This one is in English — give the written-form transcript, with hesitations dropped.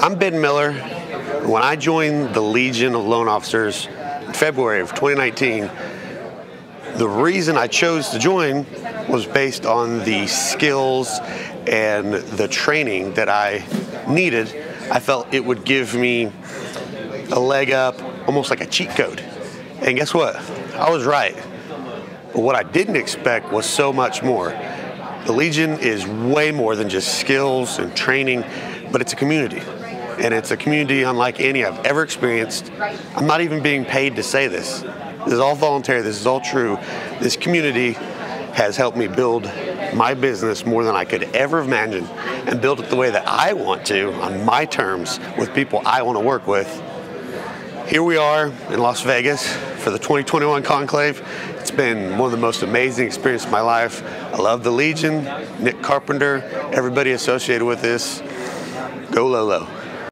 I'm Ben Miller. When I joined the Legion of Loan Officers in February of 2019, the reason I chose to join was based on the skills and the training that I needed. I felt it would give me a leg up, almost like a cheat code. And guess what? I was right. But what I didn't expect was so much more. The Legion is way more than just skills and training, but it's a community. And it's a community unlike any I've ever experienced. I'm not even being paid to say this. This is all voluntary. This is all true. This community has helped me build my business more than I could ever imagine and build it the way that I want to, on my terms, with people I want to work with. Here we are in Las Vegas for the 2021 Conclave. It's been one of the most amazing experiences of my life. I love the Legion, Nick Carpenter, everybody associated with this. Go Lolo.